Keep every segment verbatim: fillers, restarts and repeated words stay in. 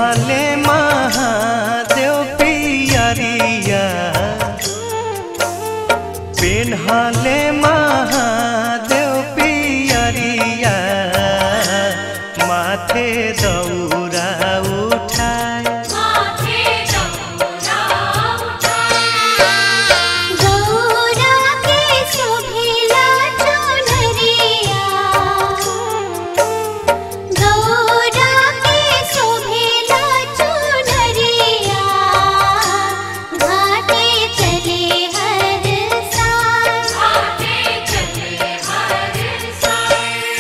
पेन्हले महादेव पियरिया, पेन्हले महादेव पियरिया, माथे दौरा उठाए, माथे दौरा उठाए, गौरा के शोभिला चुनरिया, गौरा के शोभिला चुनरिया, घाटे चले हर साल, घाटे चले हर साल।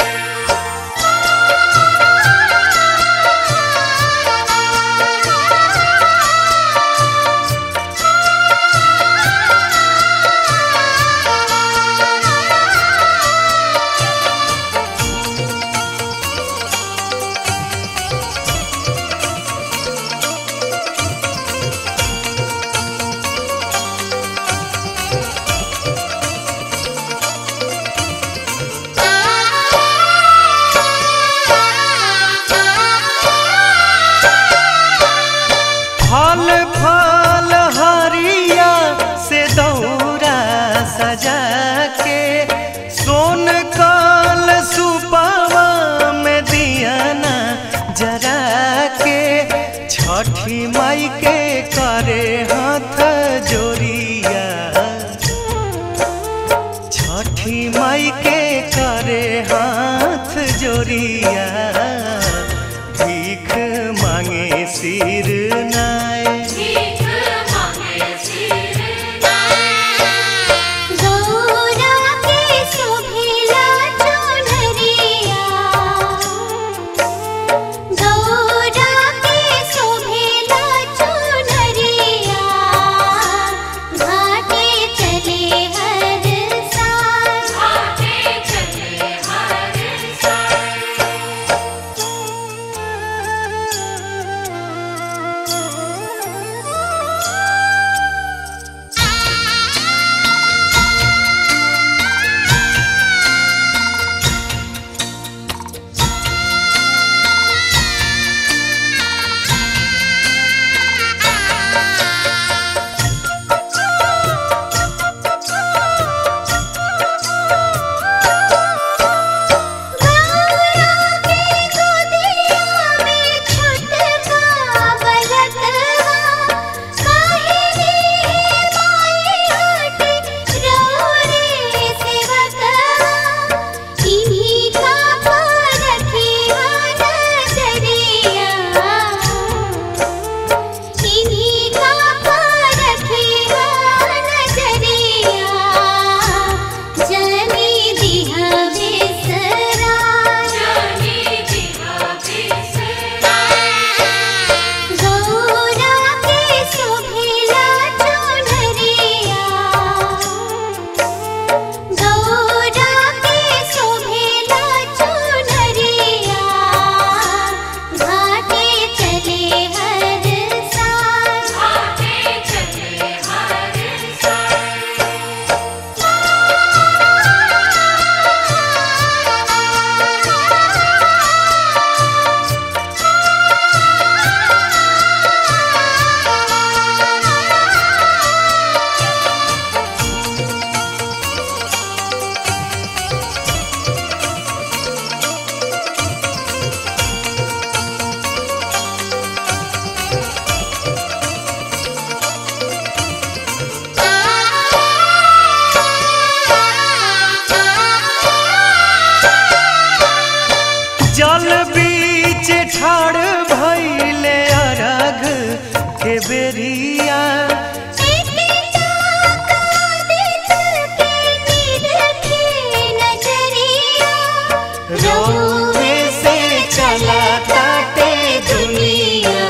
फल फल हरिया से दौरा सजा के, सोन कल सुपावा में दियाना जरा के, छठी माई के करे हाथ जोड़िया, छठी माई के करे हाथ जोड़िया, भीख मांगे सिर नाय, भीख मांगे सिर नाय, गौरा के शोभिला चुनरिया, गौरा के शोभिला चुनरिया, घाटे चले हर साल, घाटे चले हर साल। जल बीच ठाड़ भइले अरघ के बेरिया, रोवे से चला ताटे दुनिया,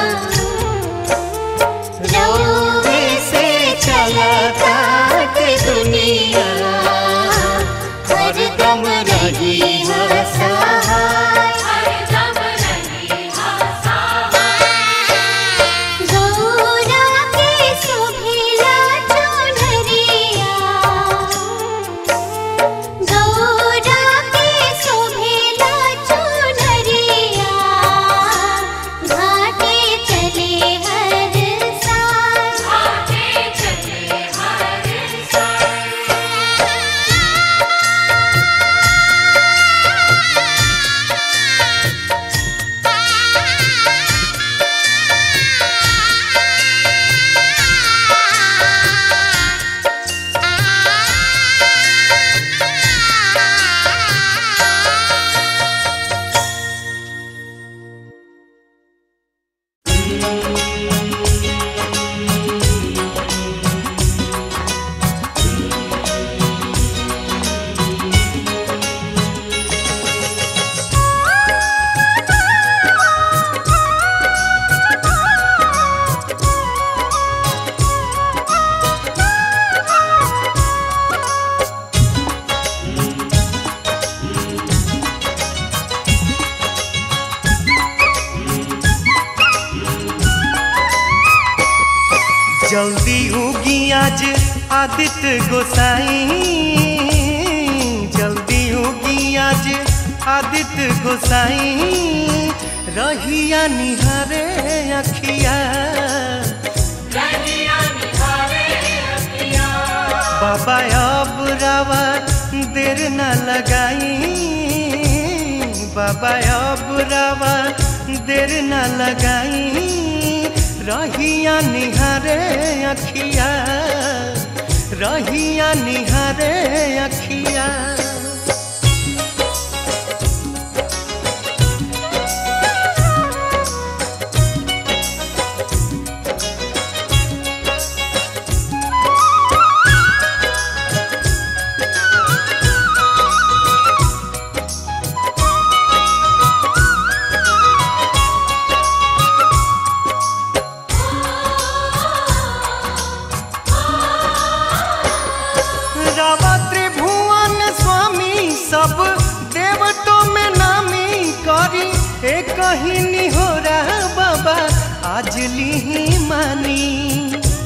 रोवे से चला ताटे दुनिया, हरदम रही है सहाय, हरदम रही जल्दी उगी आज आदित्य गोसाई, जल्दी उगी आज आदित्य गोसाई, रहिया निहारे अखिया, रहिया निहारे अखिया। बाबा अब रावा देर न लगाई, बाबा अब रावा देर न लगाई, रहिया निहारे अखिया, रहिया निहारे अखिया। रावा त्रिभुवन स्वामी सब देवतों में नामी करी एक ही निहोरा बाबा आज ली मानी।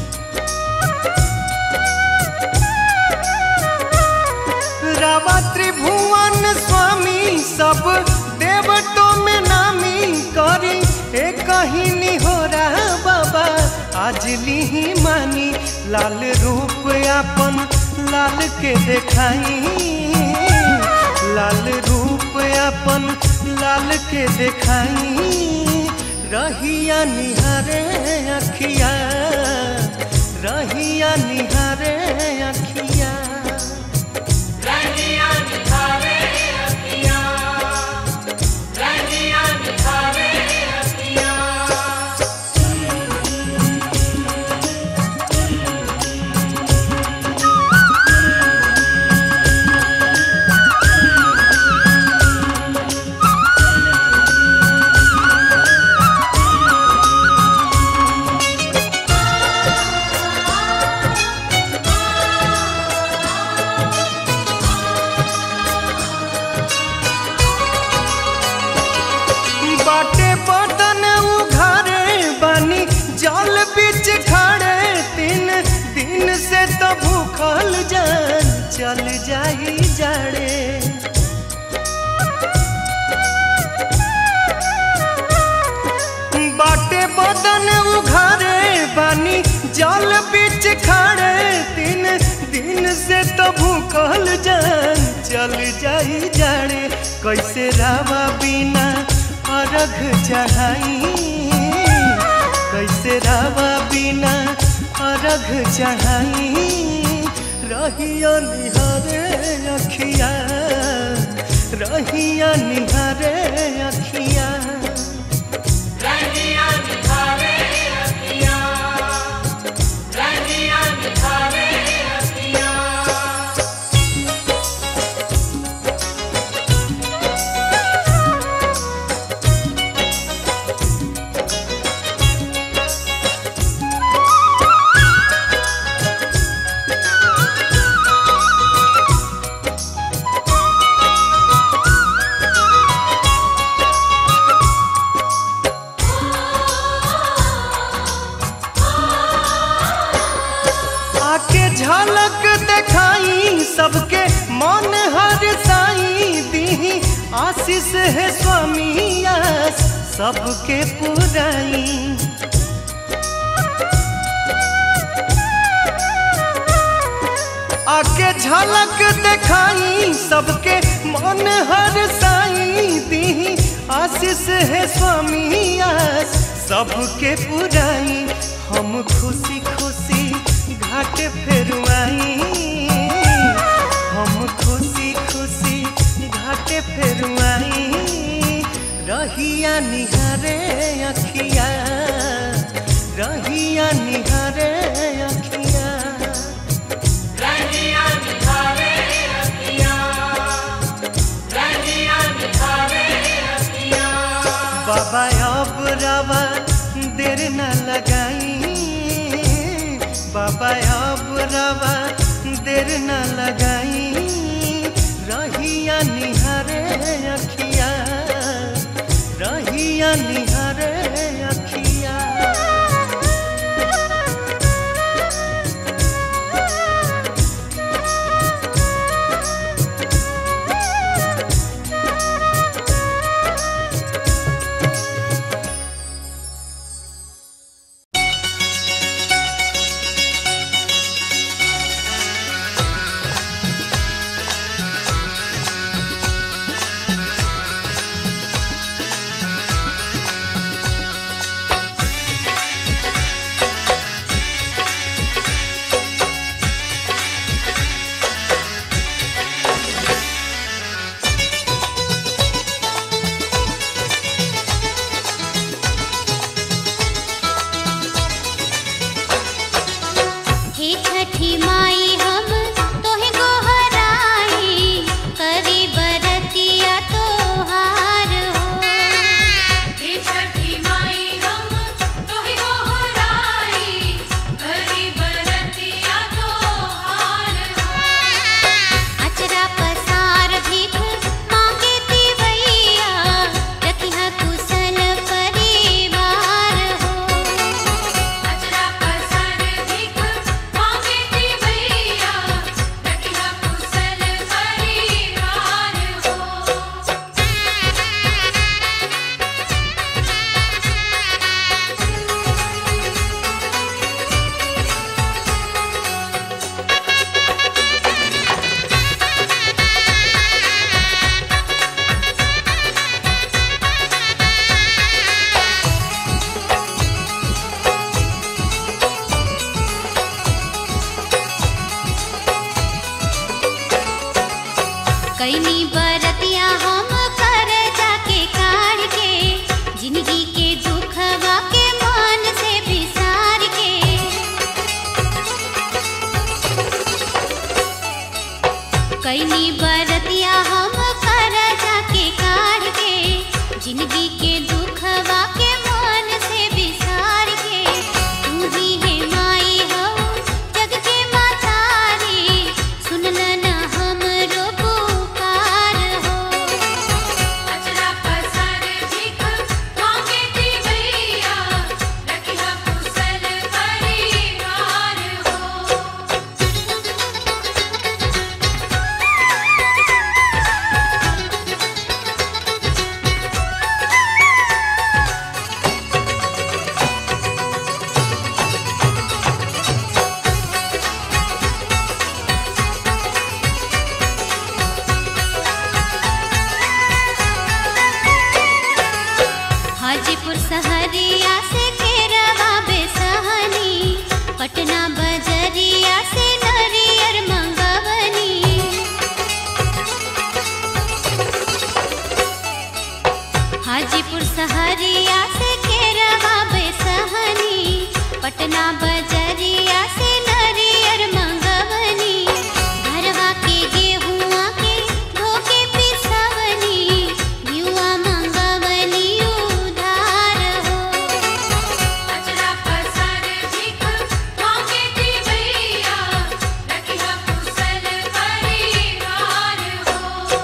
रावा त्रिभुवन स्वामी सब देवतों में नामी करी एक ही निहोरा बाबा आज ली मानी। लाल रूप अपन लाल के देखाई, लाल रूप अपन लाल के देखाई, रहिया निहारे अखिया, रहिया निहारे अखिया, रहिया निहारे अखिया, रहिया निहारे अखिया। बाटे बदन उघारे बानी जल बीच खड़े, तीन दिन से तो भूखल जान चल जाई जाड़े। बाटे बदन उघारे बानी जल बीच खड़े, तीन दिन से तो भूखल जान चल जाई जाड़े। कैसे रावा बिना अर्घ चढ़ाई, कैसे रावा बिना अर्घ चढ़ाई, रहिया निहारे अखिया, रहिया निहारे अखिया, रहिया निहारे अखिया, रहिया निहारे अखिया। झलक दिखाई सबके मन हर साई, दी आशीष है स्वामी आस सबके पुराई। आके झलक दिखाई सबके मन हर साई, दी आशीष है स्वामी आस सबके पुराई। हम खुशी खुशी घाट फेरुआई, हम खुशी खुशी घाट फेरुआई, रहिया निहारे अखिया, रहिया निहारे अखिया, रहिया निहारे अखिया, रहिया निहारे अखिया। बाबा अब रावा देर न लगाई, बाबा अब रावा देर न लगाई, रहिया निहारे अखिया, रहिया निहारे अखिया। कैनी बरतिया हम कर जाके काढ़ के, जिंदगी के दुखवा के मान से बिसार के। कैनी बरतिया हम कर जाके काढ़ के, जिंदगी के दुखवा के मान से बिसार के। तू ही है माई हो जग के मातारी, सुनल न हमरो पुकार हो। अचरा पसार भीख मांगे दी भैया, रखिया कुशल परिवार हो। हाजीपुर सहरिया से केरवा बेसहनी, पटना बजरिया से नरियर मंगवनी। हाजीपुर सहरिया से केरवा बेसहनी, पटना बजरिया से नरियर मंगवनी। घरवा के गेहुआ के धोके पिसवनी, युवा मंगवनी उधार हो। अचरा पसार भीख मांगे दी भैया, रखिया कुशल परिवार हो।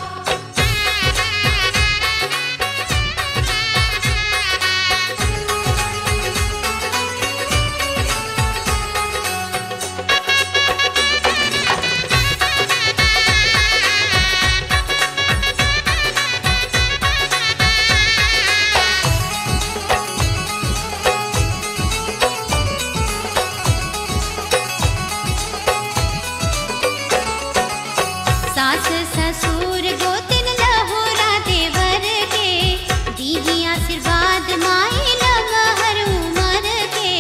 सास ससुर गोतिन लहुरा देवर के, दीही आशीर्वाद माई लमहर उमर के।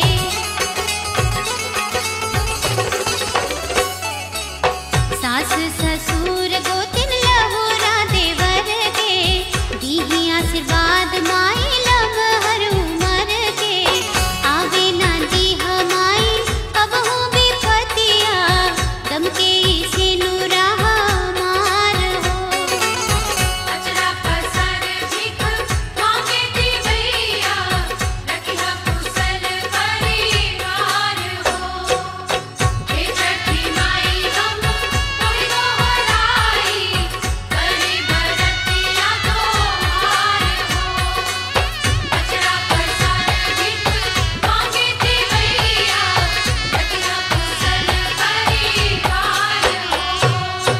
सास ससुर गोतिन लहुरा देवर के, दीही आशीर्वाद माई लमहर उमर के। आवे ना दीह माई कबहू विपतिया, दम के से नूरा हमार हो। अचरा पसार भीख मांगे दी भैया, रखिया कुशल परिवार हो। हे छठी माई हम तोरी दोहराई, करी बरतिया तोहार हो। अचरा पसार भीख मांगे दी भैया, रखिया कुशल परिवार हो।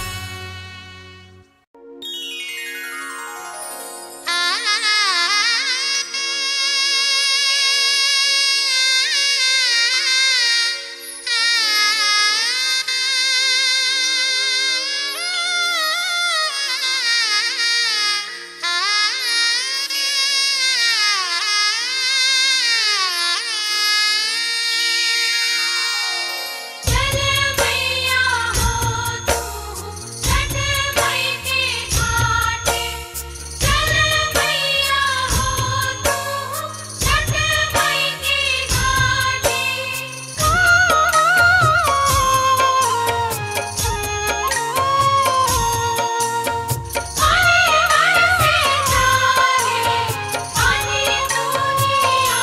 चले मैया हो तू छठ मई के घाटे, चले मैया हो तू छठ मई के घाटे। आए बरसे चाहे पानी दुनिया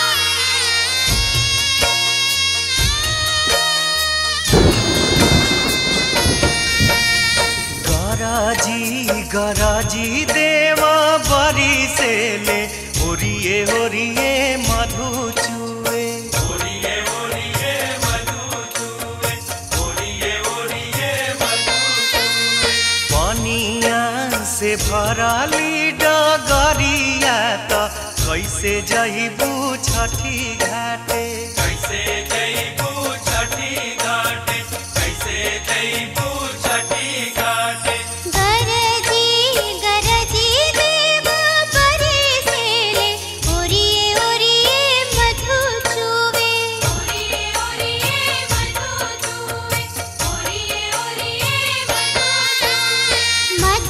गराजी गराजी देवा बरी से ले, ओरिए ओरिए मधु चुए। ओरिए ओरिए मधु चुए, ओरिए ओरिए मधु चुए। पानिया से भराली डगरिया त कैसे जइबू छठी घाटे, कैसे जइबू छठी घाटे, कैसे जइबू छठी घाटे। गरजी गरजी देवा बरी से ले, ओरिए ओरिए मधु चुवे। ओरिए ओरिए मधु चुए, ओरिए ओरिए मधु चुए।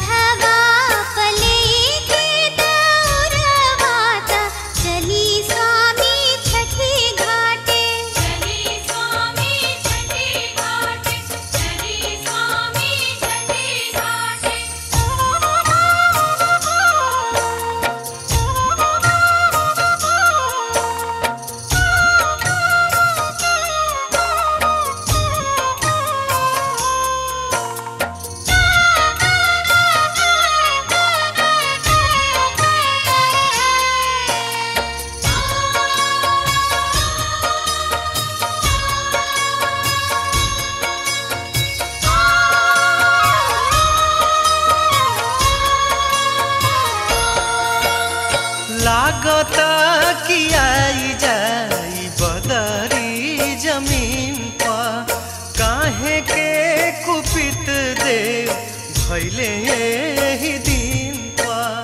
लागता कि आई जाई बदरी जमीन पर, काहे के कुपित देव भैले यही दिन पर।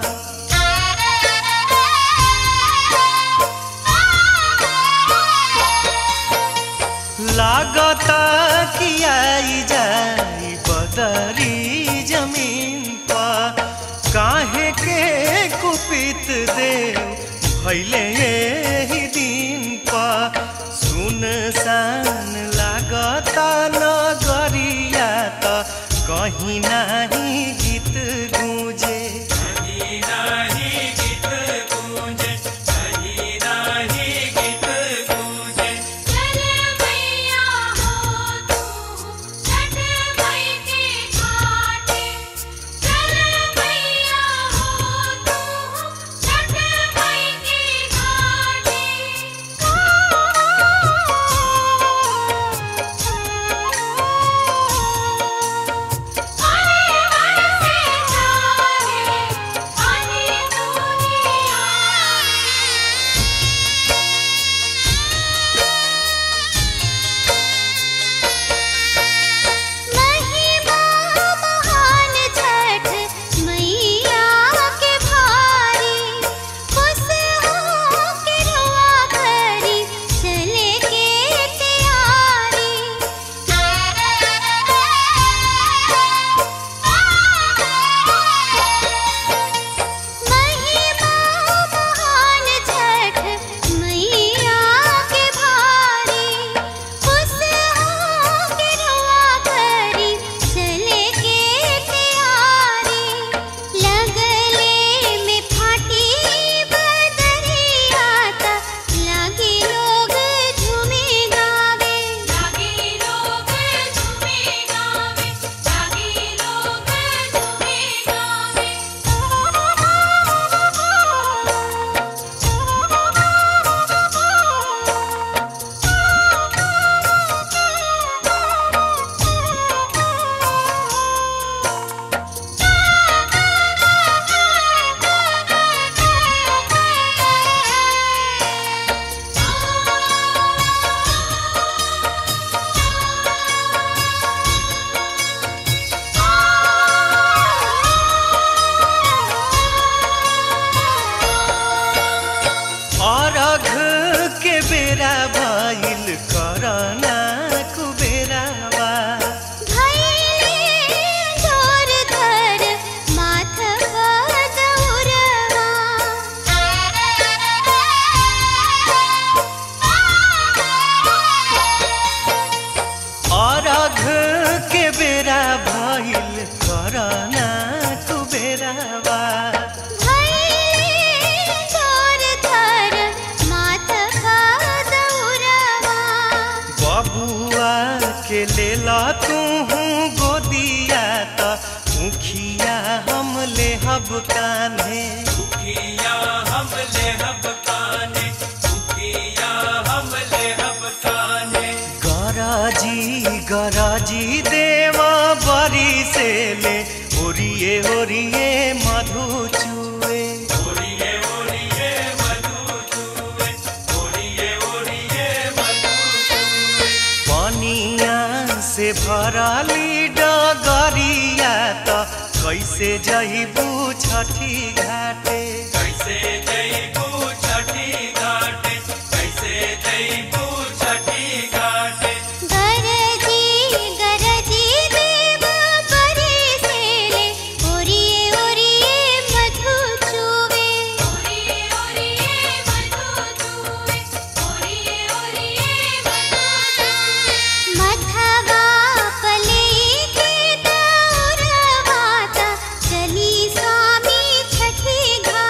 लागता कि आई जाई बदरी जमीन पर, काहे के कुपित देव भैले यही दिन पर। सुनसान लागता नगरिया त कहीं नहीं गीत गूंजे, कहीं नहीं गीत गूंजे, कहीं नहीं गीत गूंजे। चल मैया हो तू छठ मई के घाटे, चल मैया हो तू छठ मई के घाटे। अरे बरसे जाए पानी दुनिया महिमा महान छठ मैया के भारी, खुश हो के रुआ भरी चले के तैयारी। महिमा महान छठ मैया के भारी, खुश हो के रुआ भरी चले के तैयारी। लगले में फाटी बदरिया ता लागी लोग झूमे गावे, लागी लोग झूमे गावे, लागी लोग झूमे गावे। अरघ के बेरा भइल करना कुबेरावा। भैले जोर धर माथ बदौरवा। अरघ के बेरा भइल करना कुबेरावा। भैले जोर धर माथ बदौरवा। बबुआ के लेला तू गोदिया त मुखिया हम लेहब कान्हे। दुखिया हम लेहब काने, दुखिया हम लेहब काने। गराजी गराजी देवा बरी से ले, ओरिए ओरिए मधु चुए। ओरिए ओरिए मधु चूए, ओरिए ओरिए मधु चूए। पनिया से भराली डगरिया त कैसे जइबू छठी घाटे। कैसे जइबू छठी घाटे, कैसे जइबू छठी घाटे। गरजी गरजी देव बरी से ले, ओरिए ओरिए मधु चुवे। ओरिए ओरिए मधु चूए, ओरिए ओरिए मधु चूए। मधवा पले के दौरवा ता चली स्वामी छठी घाटे।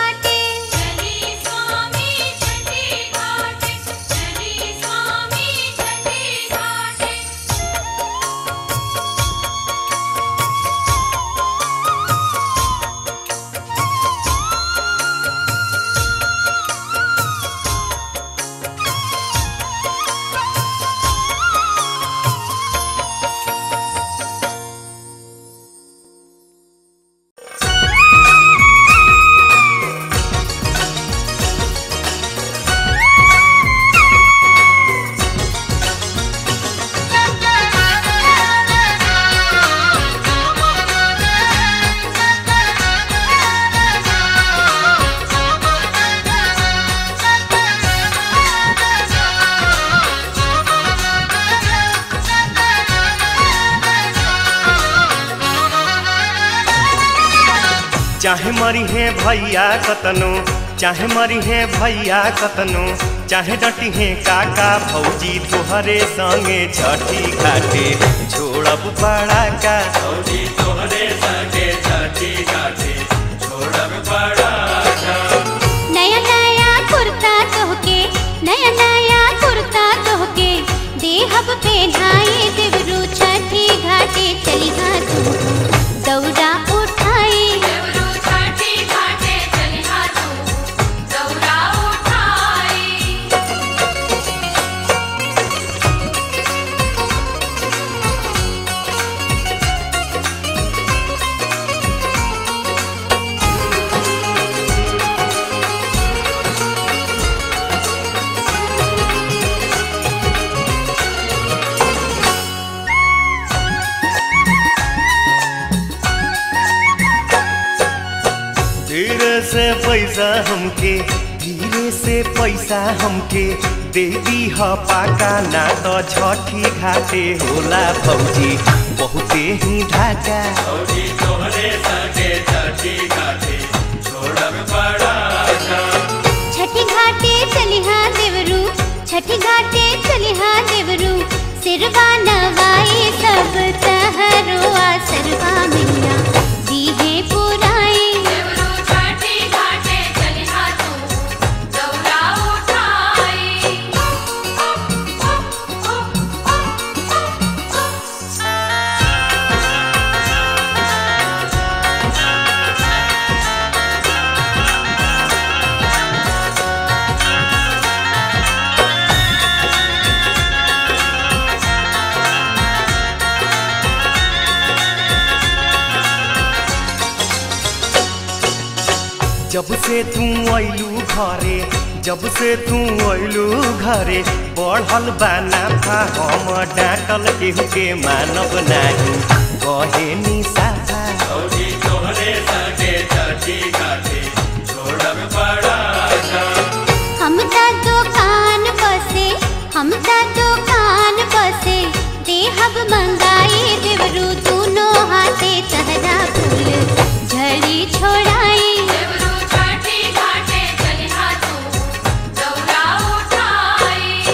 चाहे मरी है भैया कतनो, चाहे मरी है भैया कतनो, चाहे डटी है काका भौजी तोहरे संगे छठी घाटे छोड़ब बड़ा का। भौजी तोहरे संगे छठी घाटे छोड़ब बड़ा का। नया नया कुर्ता तोहके, नया नया कुर्ता तोहके देहब पहनाई देवरू छठी घाटे चली हा तू दौड़ा उठाई। देवरू छठी घाटे चली हा तू दौड़ा उठाई। धीरे से पैसा हमके, धीरे से पैसा हमके दे दी ह पाका, ना तो छठी घाटे होला भौजी बहुते ही ढाका। भौजी तोहरे संगे छठी घाटे छोड़ब बड़ा का। छठी घाटे चली हा देवरू, छठी घाटे चली हा देवरू सिरवा नवाई सब तहरो आसरवा मैया दीहे पुराई। देवरू छठी घाटे चली हा तू दौड़ा उठाई। जब से तू अइलू घरे, जब से तू अइलू घरे बढ़ल बाना था हम डांटल केहू के मानब नाही कहे निसाफा। भौजी तोहरे संगे छठी घाटे छोड़ब बड़ा का। हम ता दुकान बसे, हम ता दुकान बसे देहब मंगाई देवरू दोनों हाथे तहरा फूल झड़ी छोड़ाई। देवरू छठी घाटे चली हा तू दौड़ा उठाई।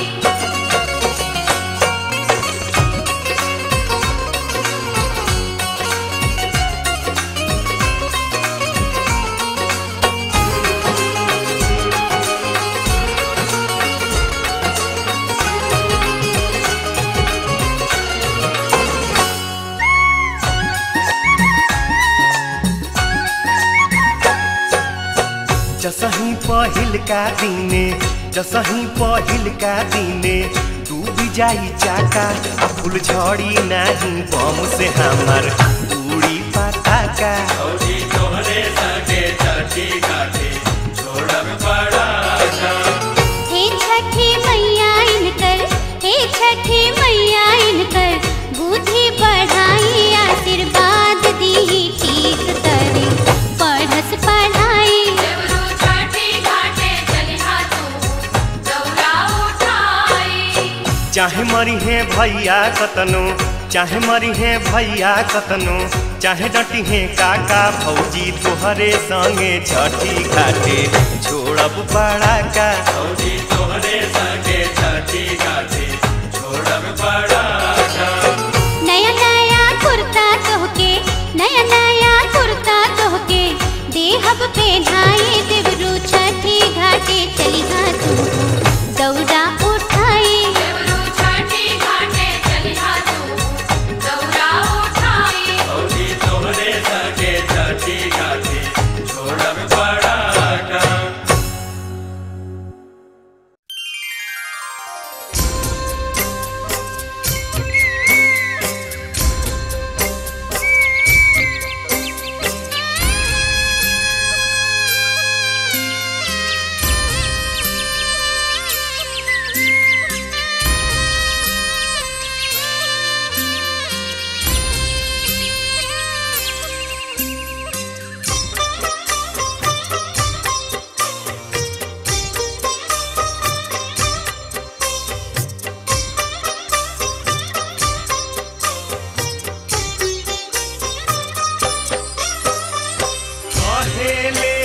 जसही पहिल का दिने, जसही पहिल का दिने डूब जाई चाका आ फूल झड़ी नाही बम से हमार उड़ी पटाका। भौजी तोहरे संगे छठी घाटे छोड़ब बड़ा का। हे छठी मैया इनकर, हे छठी मैया इनकर बुद्धि बढ़ाई आशीर्वाद दी ठीक करे पढ़स पढ़ाई। देवरू छठी घाटे चली हा तू दौड़ा उठाई। चाहे मरी है भैया कतनो, चाहे मरी है भैया कतनो, चाहे डटी है काका भौजी तोहरे संगे छठी घाटे छोड़ब बड़ा का। भौजी तोहरे संगे छठी घाटे छोड़ब बड़ा का। नया नया कुर्ता तोहके, नया नया कुर्ता तोहके देहब पहनाई देवरू छठी घाटे चली हा तू दौड़ा उठाई। देवरू छठी घाटे चली हा तू दौड़ा उठाई। भौजी तोहरे संगे छठी घाटे छोड़ब बड़ा का। कहेले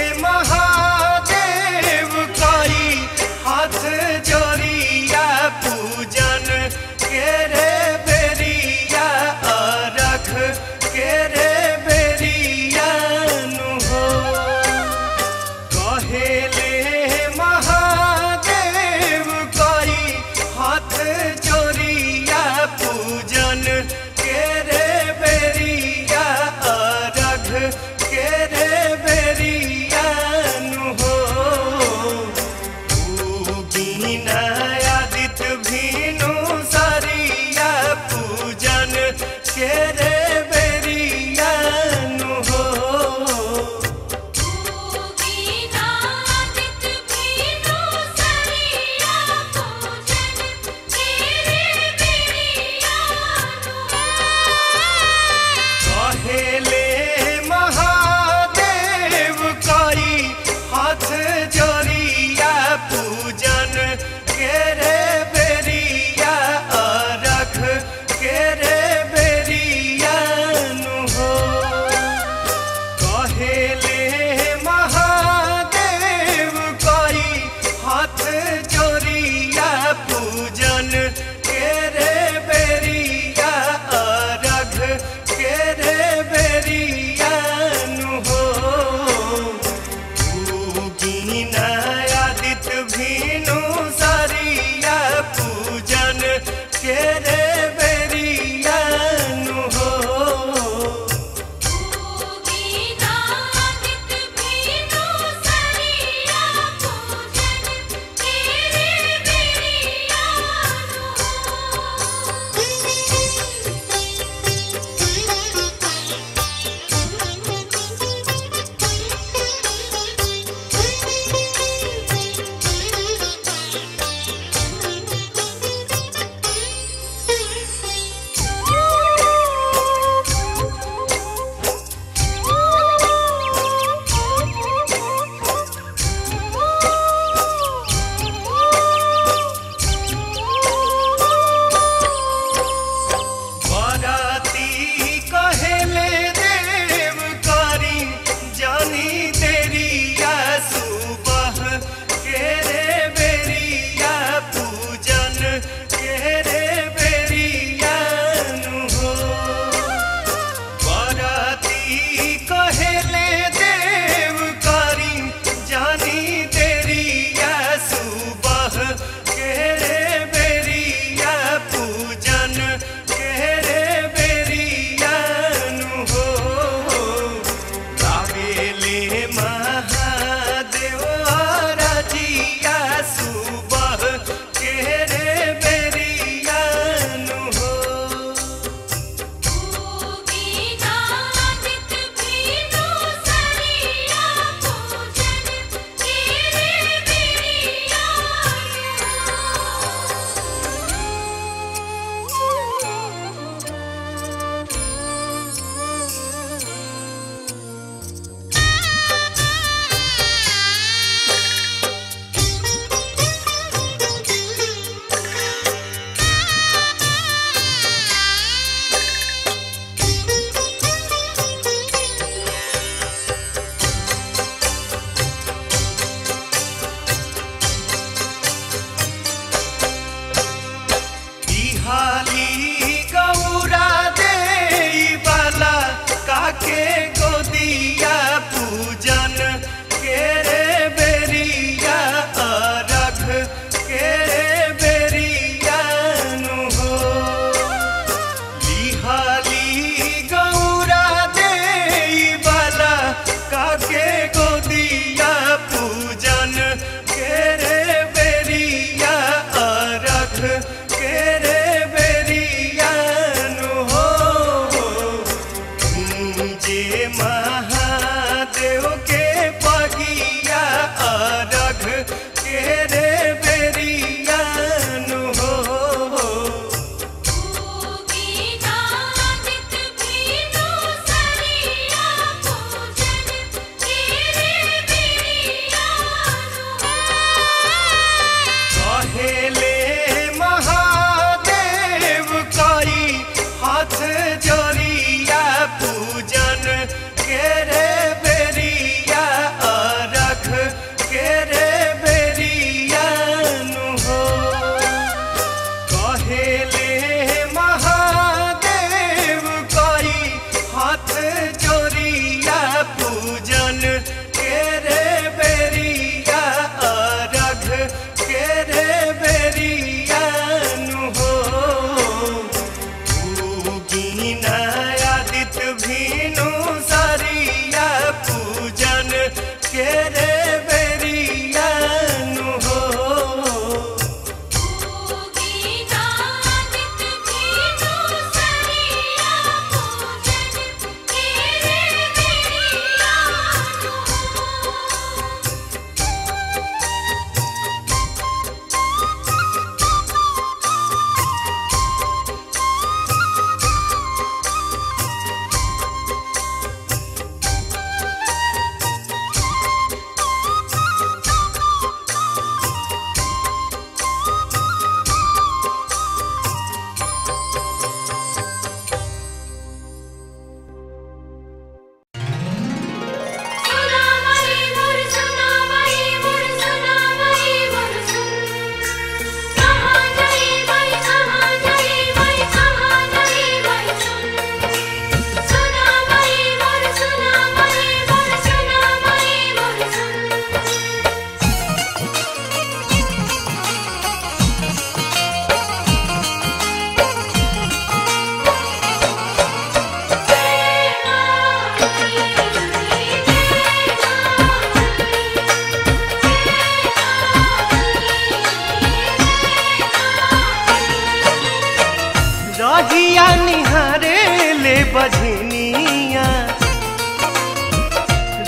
महादेव कई हाथ जोड़िया पूजन के रे बेरिया अरख के रे बेरिया नु हो कहेले महादेव कई हाथ जोड़िया पूजन के रे बेरिया अरघ के रे बेरिया नु हो बीना आदित्य भीनु सरिया पूजन के रे बेरिया नु हो कहेले महादेव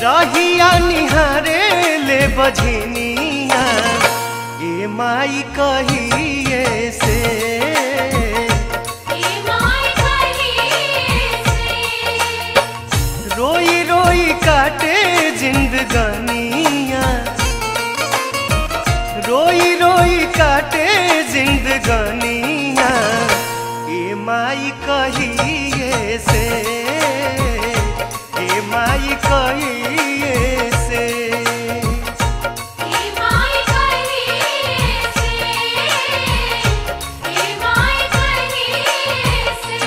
रहिया निहारे ले बझनिया ए माई कहिए से ए माई कहिए से रोई रोई काटे जिंदगानिया रोई रोई काटे जिंदगानिया ए माई कहिए से ए माई कहिए से ए माई कहिए से ए माई कहिए से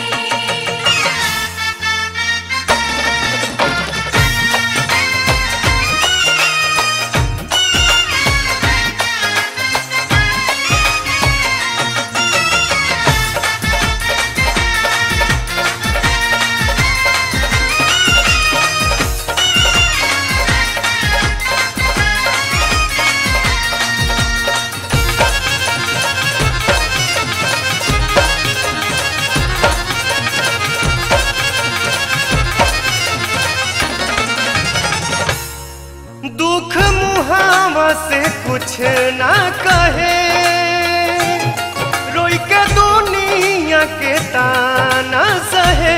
दुख मुहावा से कुछ ना कहे रोई के दुनिया के ताना सहे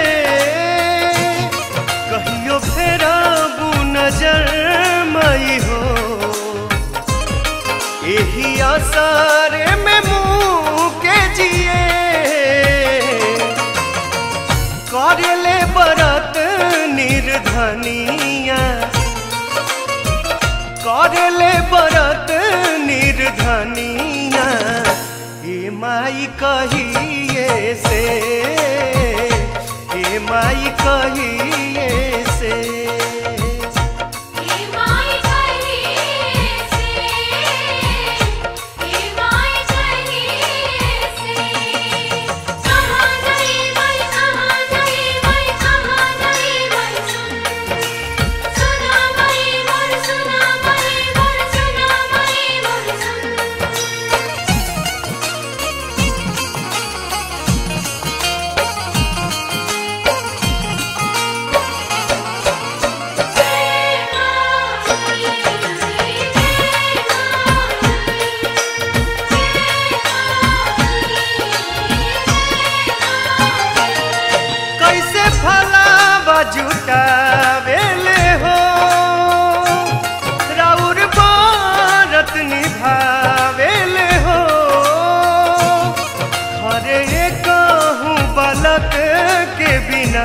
कहियो फेरा बू नजर मई हो यही आसारे में मुँह के जिए करले बरत निर्धनिया करले बरत निर्धनिया ए माई कहिए से ए माई कहिए से ए माई कहिए से ए माई कहिए से कहां गई मैं कहां गई मैं कहां गई मैं सुन सुना मैं मोर सुना मैं मोर सुना मैं मोर सुन कैसे फलावा जुटावेले हो राउर बारत निभावेले हो हरे कहूँ बालक के बिना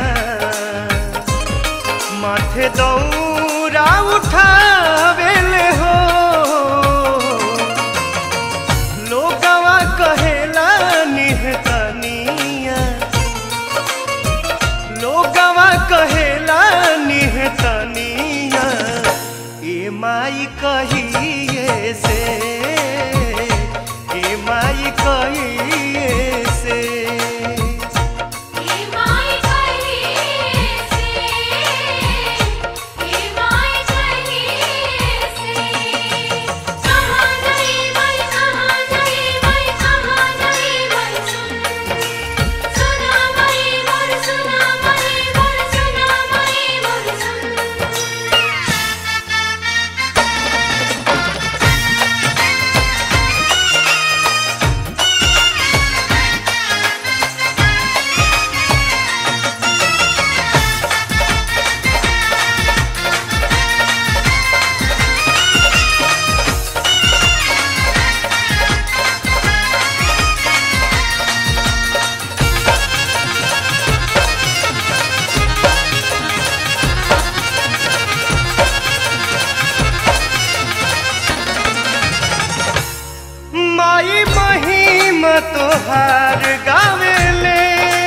माथे दौरा उठावेले हो लोगवा कहेला निहतनिया लोगवा कहेला निहतनिया ए माई कहिए से ए माई कहिए से ए माई कहिए से ए माई कहिए से कहां गई मैं कहां गई मैं कहां गई मैं सुन सुना मैं मोर सुना मैं मोर सुना मैं मोर सुन माई महिमा तोहार गावेले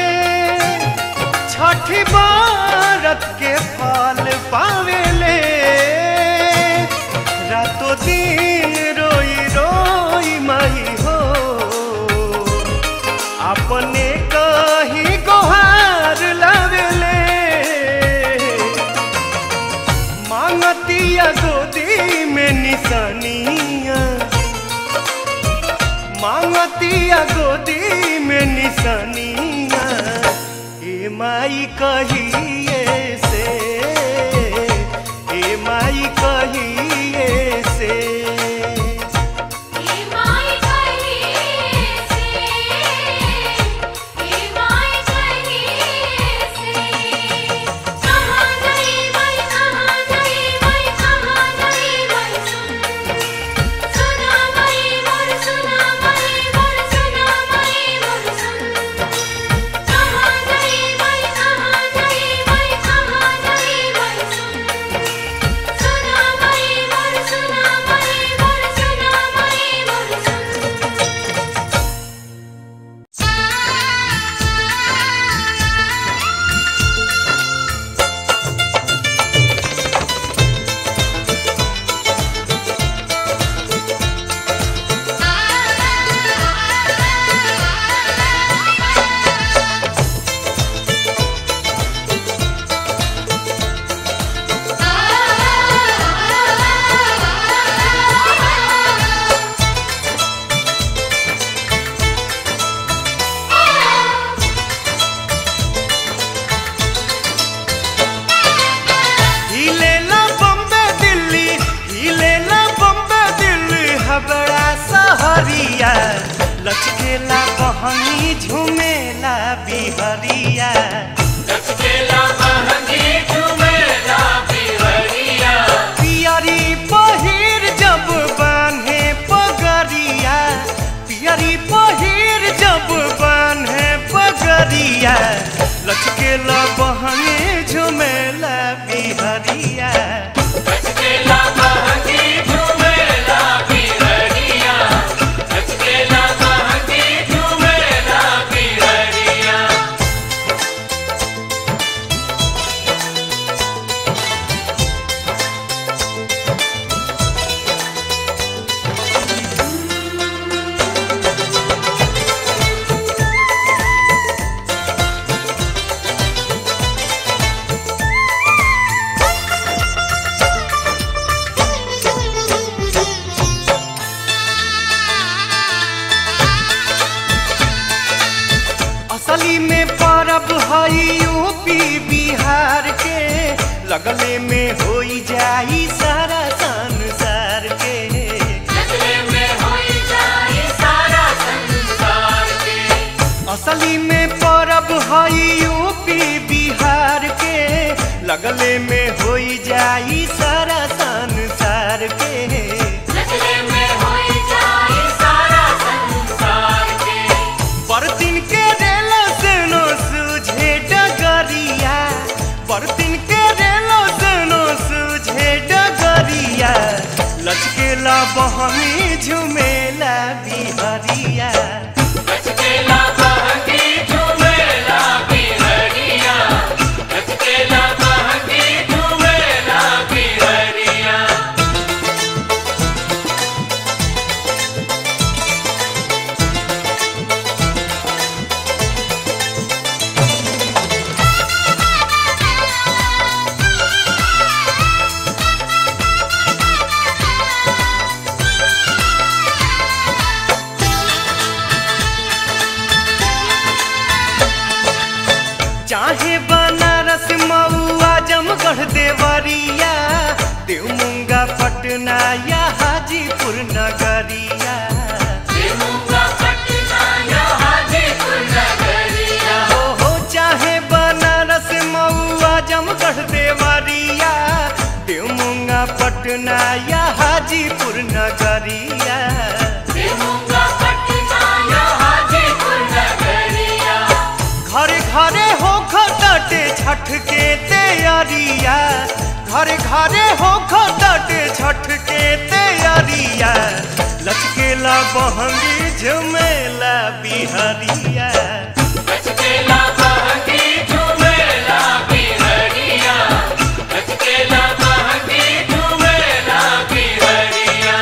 छठी बारत के फल पावेले रातों दिन रोई रोई माई हो अपने कहीं गोहार लावेले मांगतिया गोदी में निशानिया मांगतिया गोदी में निशानिया ए माई कहिए से ए माई माई कहिए से हे माई कहिए से हे माई कहिए से कहाँ गई माई कहाँ गई माई कहाँ गई माई सुन सुना माई मोर सुना माई मोर सुना माई मोर सुन कहाँ गई माई कहाँ गई माई कहाँ गई माई सुन सुना माई मोर सुना माई मोर सुना माई मोर सुन हिलेला बम्बे दिल्ली हिलेला बम्बे दिल्ली हबड़ा सहरिया लचकेला बहनी झुमेला बिहरिया लचकेला महंगी झूमेला बिहरिया पियरी पहिर जब बान्हे पगरिया पियरी पहिर जब बान्हे पगरिया लचकेला बहनी झुमेला बिहरिया लचकेला महंगी झूमेला बिहरिया लचकेला महंगी झूमेला बिहरिया असली में परब हई यूपी बिहार के लगले में होई जाई सारा संसार के लगले में होई जाई सारा संसार के असली में परब हई यूपी बिहार के लगले में होई जाई सारा संसार के लगले में होई जाई सारा संसार के बरतिन के रेलो सुनो सूझे डगरिया बरतिन के रेलो सुनो सूझे डगरिया लचकेला बहनी झुमेला बिहरिया लचकेला महंगी झूमेला बिहरिया लचकेला महंगी झूमेला बिहरिया चाहे बनारस मऊ आजमगढ़ देवरिया देवमुंगा पटना या हाजीपुर नगरिया देवूंगा पटना या हाजीपुर नगरिया हो हो चाहे बनारस मऊ आजमगढ़ देवरिया देवमुंगा पटना या हाजीपुर नगरिया देवूंगा पटना या हाजीपुर नगरिया घरे घरे हो खटे छठ के तैयारिया घरे घरे हो खटे छठ के तैयारिया लचकेला बहंगी झुमेला बिहरिया लचकेला महंगी झूमेला बिहरिया लचकेला महंगी झूमेला बिहरिया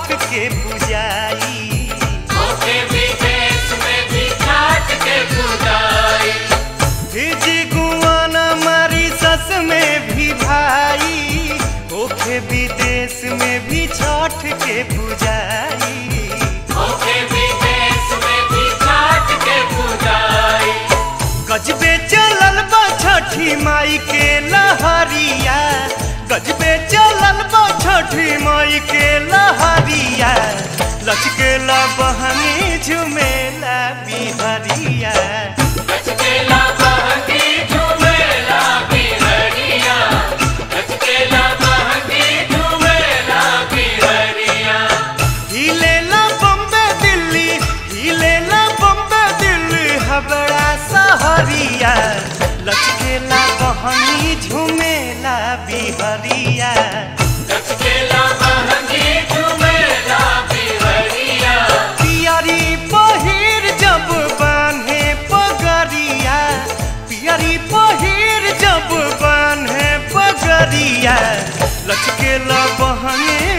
छठ के पूजाई होके विदेश में भी छठ के पूजाई फिजी गुआना मॉरिशस में भी भाई होके विदेश में भी छठ के पूजाई होके विदेश में भी छठ के पूजाई गजबे चलल बा छठी माई के लहरिया गजबे चलल बा छठी माई के लहरिया लचकेला बहनी झुमेला बिहरिया लचकेला बहंगी झूमेला बिहरिया लचकेला बहंगी झूमेला बिहरिया हिलेला बम्बे दिल्ली हिलेला बम्बे दिल्ली हबड़ा सहरिया लचकेला बहनी झुमेला बिहरिया लचकेला बहंगी झूमेला बिहरिया पियरी पहिर जब बान्हे पगरिया पियरी पहिर जब बान्हे पगरिया लचकेला बहने